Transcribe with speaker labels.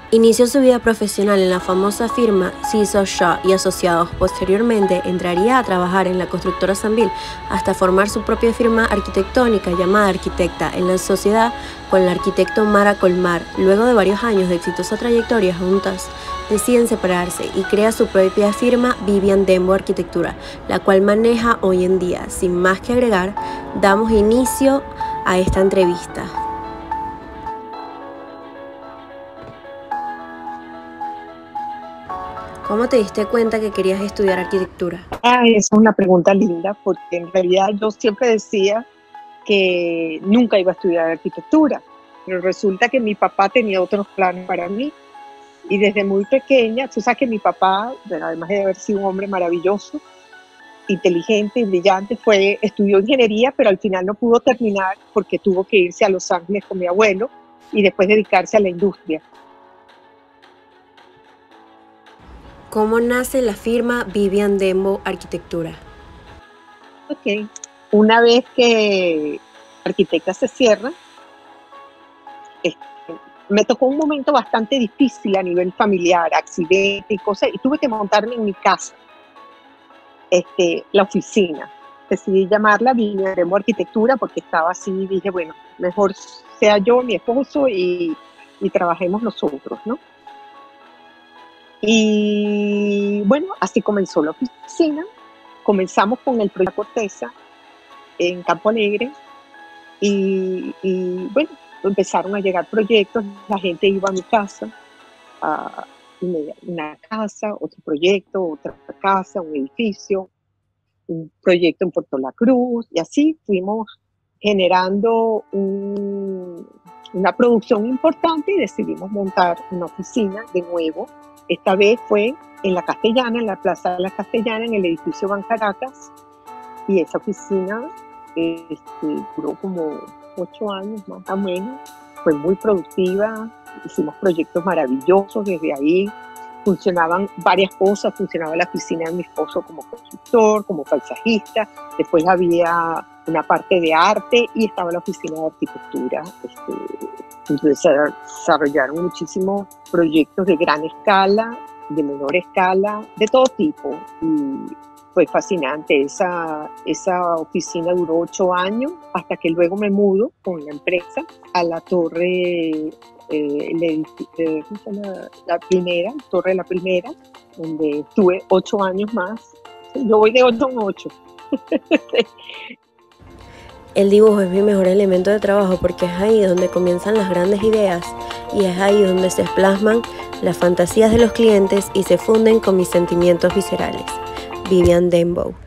Speaker 1: Inició su vida profesional en la famosa firma Caesar Shaw y Asociados. Posteriormente entraría a trabajar en la constructora Sambil hasta formar su propia firma arquitectónica llamada Arquitecta en la sociedad con el arquitecto Mara Colmar. Luego de varios años de exitosa trayectoria juntas, deciden separarse y crea su propia firma Vivian Dembo Arquitectura, la cual maneja hoy en día. Sin más que agregar, damos inicio a esta entrevista. ¿Cómo te diste cuenta que querías estudiar arquitectura?
Speaker 2: Esa es una pregunta linda, porque en realidad yo siempre decía que nunca iba a estudiar arquitectura, pero resulta que mi papá tenía otros planes para mí. Y desde muy pequeña, tú sabes que mi papá, además de haber sido un hombre maravilloso, inteligente y brillante, estudió ingeniería, pero al final no pudo terminar porque tuvo que irse a Los Ángeles con mi abuelo y después dedicarse a la industria.
Speaker 1: ¿Cómo nace la firma Vivian Dembo Arquitectura?
Speaker 2: Ok, una vez que Arquitecta se cierra, me tocó un momento bastante difícil a nivel familiar, accidente y cosas, y tuve que montarme en mi casa, la oficina. Decidí llamarla Vivian Dembo Arquitectura porque estaba así, dije, bueno, mejor sea yo, mi esposo y trabajemos nosotros, ¿no? Y bueno, así comenzó la oficina. Comenzamos con el proyecto Corteza en Campo Alegre y bueno, empezaron a llegar proyectos, la gente iba a mi casa, a una casa, otro proyecto, otra casa, un edificio, un proyecto en Puerto La Cruz, y así fuimos generando una producción importante y decidimos montar una oficina de nuevo. Esta vez fue en la Castellana, en la Plaza de la Castellana, en el edificio Ban Caracas, y esa oficina duró como 8 años más o menos, fue muy productiva, hicimos proyectos maravillosos desde ahí, funcionaban varias cosas, funcionaba la oficina de mi esposo como constructor, como paisajista, después había una parte de arte y estaba la oficina de arquitectura. Entonces se desarrollaron muchísimos proyectos de gran escala, de menor escala, de todo tipo. Y fue fascinante. Esa oficina duró 8 años hasta que luego me mudo con la empresa a la torre, la primera, Torre de la Primera, donde estuve 8 años más. Yo voy de 8 en 8.
Speaker 1: El dibujo es mi mejor elemento de trabajo porque es ahí donde comienzan las grandes ideas y es ahí donde se plasman las fantasías de los clientes y se funden con mis sentimientos viscerales. Vivian Dembo.